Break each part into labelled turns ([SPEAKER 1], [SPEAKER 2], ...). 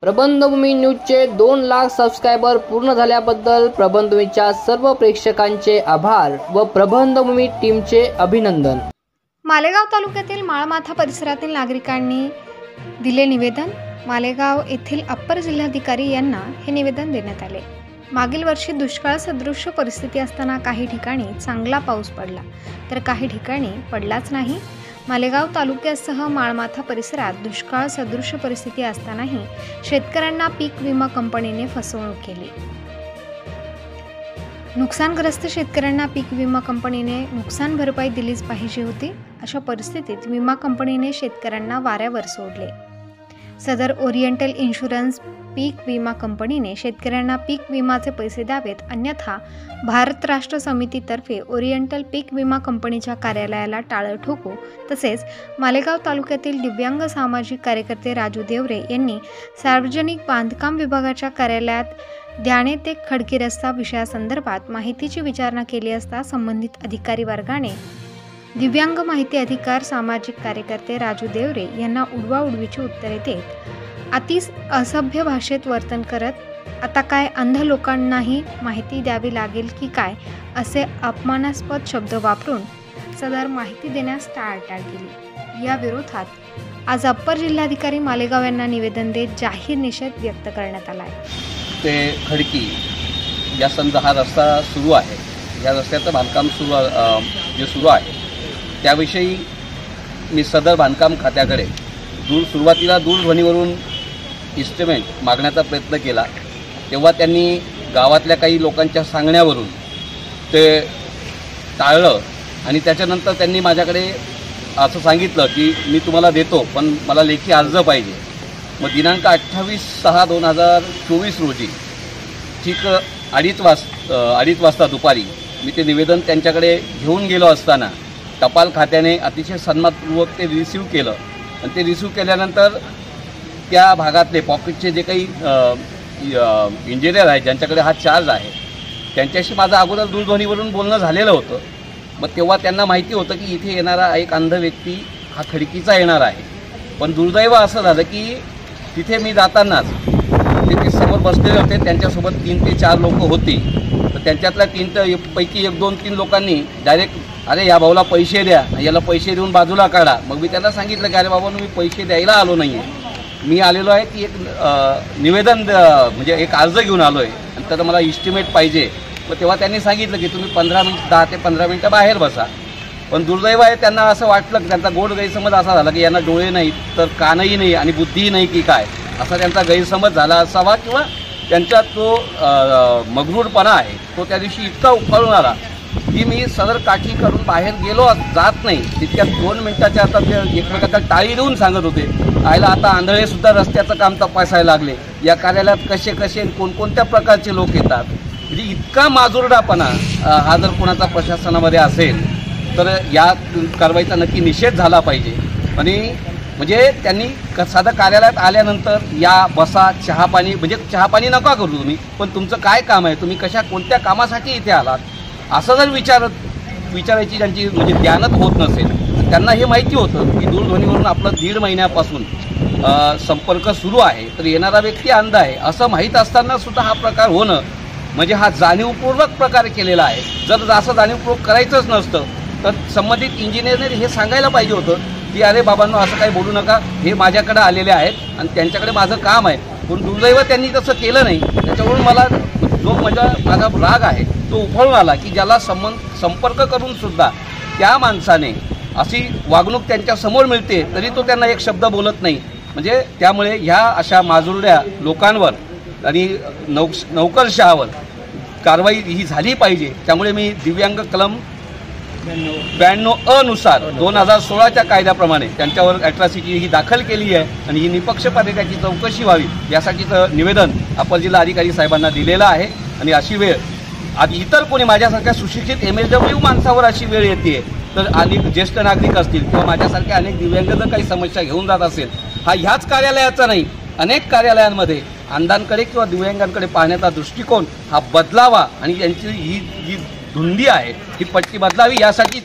[SPEAKER 1] प्रबंधभूमी न्यूजचे 2 lakh subscriber पूर्ण झाल्याबद्दल प्रबंधभूमीच्या सर्व प्रेक्षकांचे आभार व प्रबंधभूमी टीमचे अभिनंदन।
[SPEAKER 2] मालेगाव तालुक्यातील माळमाथा परिसरातील नागरिकांनी दिले निवेदन। मालेगाव येथील अप्पर जिल्हाधिकारी यांना हे निवेदन देण्यात आले। मागील वर्षी दुष्काळ सदृश परिस्थिती असताना काही ठिकाणी चांगला पाऊस पडला तर काही ठिकाणी पडलाच नाही। मालेगाव तालुक्यासह माळमाथा परिसरात दुष्काळ सदृश परिस्थिती असतानाही शेतकऱ्यांना पीक विमा कंपनीने फसवणूक केली। नुकसानग्रस्त शेतकऱ्यांना पीक विमा कंपनीने नुकसान भरपाई दिलीच पाहिजे होती। अशा परिस्थितीत विमा कंपनीने शेतकऱ्यांना वाऱ्यावर सोडले। सदर ओरिएंटल इन्शुरन्स पीक विमा कंपनीने शेतकऱ्यांना पीक विमाचे पैसे द्यावेत, अन्यथा भारत राष्ट्र समितीतर्फे ओरिएंटल पीक विमा कंपनीच्या कार्यालयाला टाळं ठोकू। तसेच मालेगाव तालुक्यातील दिव्यांग सामाजिक कार्यकर्ते राजू देवरे यांनी सार्वजनिक बांधकाम विभागाच्या कार्यालयात ध्याने ते खडकी रस्ता विषयासंदर्भात माहितीची विचारणा केली असता संबंधित अधिकारी वर्गाने दिव्यांग माहिती अधिकार सामाजिक कार्यकर्ते राजू देवरे यांना उडवाउडवीची उत्तरे देत अति असभ्य भाषेत वर्तन करत आता काय अंध लोकांनाही माहिती द्यावी लागेल की काय असे अपमानास्पद शब्द वापरून सदर माहिती देण्यास टाळाटाळ केली। या विरोधात आज अप्पर जिल्हाधिकारी मालेगाव यांना निवेदन देत जाहीर निषेध व्यक्त करण्यात आला आहे।
[SPEAKER 3] ते खडकी या संद हा रस्ता सुरू आहे, या रस्त्याचं बांधकाम सुरू आहे त्याविषयी मी सदर बांधकाम खात्याकडे सुरुवातीला दूरध्वनीवरून इस्टिमेट मागण्याचा प्रयत्न केला, तेव्हा त्यांनी गावातल्या काही लोकांच्या सांगण्यावरून ते टाळलं आणि त्याच्यानंतर त्यांनी माझ्याकडे असं सांगितलं की मी तुम्हाला देतो पण मला लेखी अर्ज पाहिजे। मग दिनांक 28/6/2024 रोजी ठीक 2:30 वाजता दुपारी मी ते निवेदन त्यांच्याकडे घेऊन गेलो असताना टपाल खात्याने अतिशय सन्मानपूर्वक ते रिसीव्ह केलं आणि ते रिसीव्ह केल्यानंतर त्या भागातले पॉकेटचे जे काही इंजिनियर आहेत ज्यांच्याकडे हा चार्ज आहे त्यांच्याशी माझं अगोदर दूरध्वनीवरून बोलणं झालेलं होतं। मग तेव्हा त्यांना माहिती होतं की इथे येणारा एक अंध व्यक्ती हा खडकीचा येणार आहे, पण दुर्दैव असं झालं की तिथे मी जातानाच ते समोर बसलेले होते, त्यांच्यासोबत 3 ते 4 लोक होती। तर त्यांच्यातल्या 3 पैकी 1-2-3 लोकांनी डायरेक्ट अरे या भाऊला पैसे द्या, याला पैसे देऊन बाजूला काढा। मग मी त्यांना सांगितलं की अरे बाबा मी पैसे द्यायला आलो नाही आहे, मी आलेलो आहे की एक निवेदन म्हणजे एक अर्ज घेऊन आलो आहे आणि तर मला इस्टिमेट पाहिजे। मग तेव्हा त्यांनी सांगितलं की तुम्ही 10 ते 15 मिनटं बाहेर बसा। पण दुर्दैव आहे त्यांना असं वाटलं की त्यांचा गोड गैरसमज असा झाला की यांना डोळे नाहीत तर कानही नाही आणि बुद्धीही नाही की काय, असा त्यांचा गैरसमज झाला असावा किंवा त्यांचा तो मगरूरपणा आहे तो त्या दिवशी इतका उफाळून आला की मी सदर काठी करून बाहेर गेलो जात नाही तितक्यात 2 मिनिटाच्या आता ते एकमेकांना टाळी देऊन सांगत होते आयला आता आंधळेसुद्धा रस्त्याचं काम तपासायला लागले, या कार्यालयात कसे कोणकोणत्या प्रकारचे लोक येतात। म्हणजे इतका माजुरडापणा हा जर कोणाचा प्रशासनामध्ये असेल तर या कारवाईचा नक्की निषेध झाला पाहिजे। आणि म्हणजे त्यांनी साधं कार्यालयात आल्यानंतर या बसा चहापाणी म्हणजे चहापाणी नका करू तुम्ही, पण तुमचं काय काम आहे, तुम्ही कोणत्या कामासाठी इथे आलात असं जर विचारायची त्यांची म्हणजे ध्यानच होत नसेल। त्यांना हे माहिती होतं की दूरध्वनीवरून आपलं 1.5 महिन्यापासून संपर्क सुरू आहे तर येणारा व्यक्ती अंध आहे असं माहीत असताना सुद्धा हा प्रकार होणं म्हणजे हा जाणीवपूर्वक प्रकार केलेला आहे। जर असं जाणीवपूर्वक करायचंच नसतं तर संबंधित इंजिनियरने हे सांगायला पाहिजे होतं की अरे बाबांनो असं काही बोलू नका, हे माझ्याकडे आलेले आहेत आणि त्यांच्याकडे माझं काम आहे। पण दुर्दैव त्यांनी तसं केलं नाही, त्याच्यावरून मला जो माझा राग आहे तो उफाळून आला की ज्याला संपर्क करून सुद्धा त्या माणसाने अशी वागणूक त्यांच्यासमोर मिळते तरी तो त्यांना एक शब्द बोलत नाही। म्हणजे त्यामुळे ह्या अशा माजुरड्या लोकांवर आणि नोकरशहावर कारवाई ही झाली पाहिजे। त्यामुळे मी दिव्यांग कलम 92 नुसार 2016च्या कायद्याप्रमाणे त्यांच्यावर ॲट्रॉसिटी ही दाखल केली आहे आणि ही निपक्षपाती त्याची चौकशी व्हावी यासाठीचं निवेदन अप्पर जिल्हा अधिकारी साहेबांना दिलेलं आहे। आणि अशी वेळ आधी इतर कोणी माझ्यासारख्या सुशिक्षित MSW माणसावर अशी वेळ येते तर अनेक ज्येष्ठ नागरिक असतील किंवा माझ्यासारख्या अनेक दिव्यांग जर काही समस्या घेऊन जात असेल, हा ह्याच कार्यालयाचा नाही अनेक कार्यालयांमध्ये अंधांकडे किंवा दिव्यांगांकडे पाहण्याचा दृष्टिकोन हा बदलावा आणि यांची ही जी धुंदी आहे ही पट्टी बदलावी यासाठीच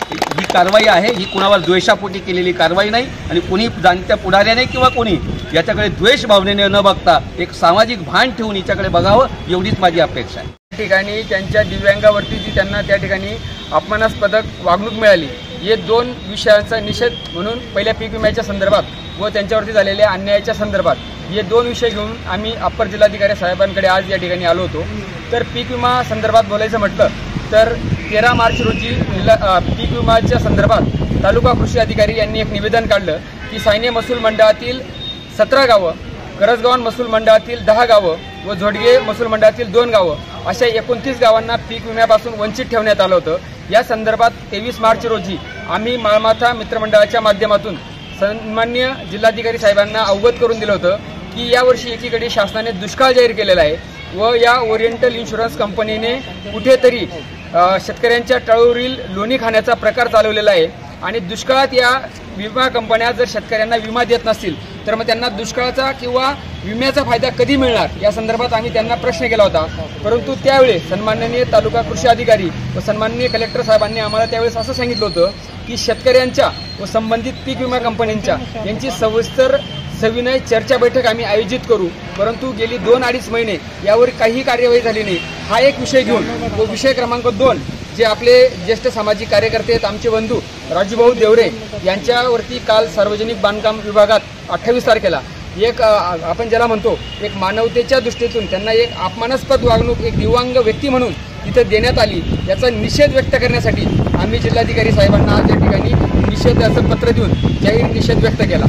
[SPEAKER 3] ही कारवाई आहे, ही कुणावर द्वेषापोटी केलेली कारवाई नाही आणि कुणी जाणत्या पुढाऱ्याने किंवा कोणी याच्याकडे द्वेष भावनेने न बघता एक सामाजिक भान ठेवून याच्याकडे बघावं एवढीच माझी अपेक्षा आहे.
[SPEAKER 4] त्या ठिकाणी त्यांच्या दिव्यांगावरती जी त्यांना त्या ठिकाणी अपमानास्पद वागणूक मिळाली, हे 2 विषयांचा निषेध म्हणून पहिल्या पीक विम्याच्या संदर्भात व त्यांच्यावरती झालेल्या अन्यायाच्या संदर्भात हे 2 विषय घेऊन आम्ही अप्पर जिल्हाधिकारी साहेबांकडे आज या ठिकाणी आलो होतो. तर पीक विमा संदर्भात बोलायचं म्हटलं तर 13 मार्च रोजी पीक विमाच्या संदर्भात तालुका कृषी अधिकारी यांनी एक निवेदन काढलं की सायने महसूल मंडळातील 17 गावं, करजगावन महसूल मंडळातील 10 गावं व झोडगे महसूल मंडळातील 2 गावं अशा 29 गावांना पीक विम्यापासून वंचित ठेवण्यात आलं होतं. या संदर्भात 23 मार्च रोजी आम्ही माळमाथा मित्रमंडळाच्या माध्यमातून सन्माननीय जिल्हाधिकारी साहेबांना अवगत करून दिलं होतं की यावर्षी एकीकडे शासनाने दुष्काळ जाहीर केलेला आहे व या ओरिएंटल इन्शुरन्स कंपनीने कुठेतरी शेतकऱ्यांच्या टाळूवरील लोणी खाण्याचा प्रकार चालवलेला आहे आणि दुष्काळात या विमा कंपन्या जर शेतकऱ्यांना विमा देत नसतील तर मग त्यांना दुष्काळाचा किंवा विम्याचा फायदा कधी मिळणार या संदर्भात आम्ही त्यांना प्रश्न केला होता. परंतु त्यावेळी सन्माननीय तालुका कृषी अधिकारी व सन्माननीय कलेक्टर साहेबांनी आम्हाला त्यावेळेस असं सांगितलं होतं की शेतकऱ्यांच्या व संबंधित पीक विमा कंपन्यांच्या यांची सविस्तर सविनय चर्चा बैठक आम्ही आयोजित करू. परंतु गेली 2-2.5 महिने यावर काही कार्यवाही झाली नाही. हा एक विषय घेऊन व विषय क्रमांक 2 जे आपले ज्येष्ठ सामाजिक कार्यकर्ते आहेत आमचे बंधू राजूभाऊ देवरे यांच्यावरती काल सार्वजनिक बांधकाम विभागात 28 तारखेला एक आपण ज्याला म्हणतो एक मानवतेच्या दृष्टीतून त्यांना एक अपमानास्पद वागणूक एक दिव्यांग व्यक्ती म्हणून तिथे देण्यात आली, याचा निषेध व्यक्त करण्यासाठी आम्ही जिल्हाधिकारी साहेबांना आज या ठिकाणी निषेधाचं पत्र देऊन जाहीर निषेध व्यक्त केला.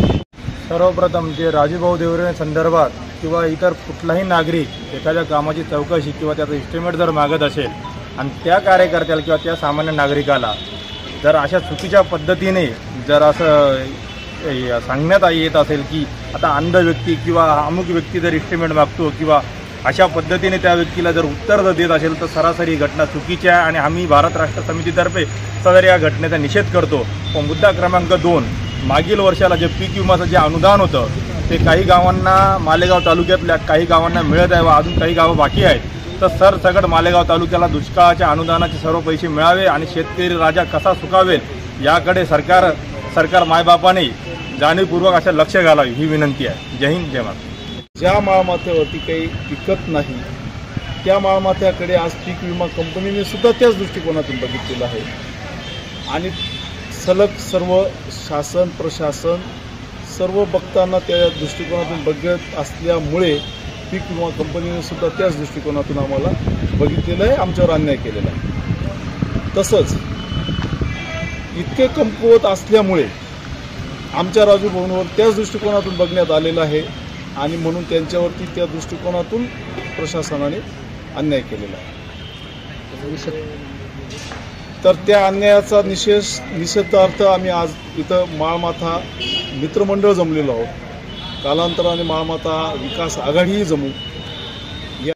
[SPEAKER 5] सर्वप्रथम जे राजूभाऊ देवरे संदर्भात किंवा इतर कुठलाही नागरिक एखाद्या कामाची चौकशी किंवा त्याचं इस्टिमेट जर मागत असेल आणि त्या कार्यकर्त्याला किंवा त्या सामान्य नागरिकाला जर अशा चुकीच्या पद्धतीने जर असं सांगण्यात येत असेल की आता अंध व्यक्ती किंवा अमुक व्यक्ती जर इस्टिमेट मागतो किंवा अशा पद्धतीने त्या व्यक्तीला जर उत्तर जर देत असेल तर सरासरी घटना चुकीची आहे आणि आम्ही भारत राष्ट्र समितीतर्फे सदर या घटनेचा निषेध करतो. पण मुद्दा क्रमांक 2, मागील वर्षाला जे पीक विमाचं जे अनुदान होतं ते काही गावांना मालेगाव तालुक्यातल्या काही गावांना मिळत आहे व अजून काही गावं बाकी आहेत. तर सरसकट मालेगाव तालुक्याला दुष्काळाच्या अनुदानाचे सर्व पैसे मिळावे आणि शेतकरी राजा कसा सुकावेल याकडे सरकार मायबापाने जाणीवपूर्वक असं लक्ष घालावे ही विनंती आहे. जय हिंद, जय महाराष्ट्र.
[SPEAKER 6] ज्या माळमाथ्यावरती काही पिकत नाही त्या माळमाथ्याकडे आज पीक विमा कंपनीने सुद्धा त्याच दृष्टिकोनातून बघितलेलं आहे आणि सलग सर्व शासन प्रशासन सर्व बघताना त्या दृष्टिकोनातून बघत असल्यामुळे पीक विमा कंपनीने सुद्धा त्याच दृष्टिकोनातून आम्हाला बघितलेलं आहे, आमच्यावर अन्याय केलेला आहे. तसंच इतके कमकुवत असल्यामुळे आमच्या राजूभाऊंवर त्याच दृष्टिकोनातून बघण्यात आलेलं आहे आणि म्हणून त्यांच्यावरती त्या दृष्टिकोनातून प्रशासनाने अन्याय केलेला आहे. तर त्या अन्यायाचा निषेधार्थ आम्ही आज इथं माळमाथा मित्रमंडळ जमलेलो आहोत. कालांतराने माळमाथा विकास आघाडीही जमू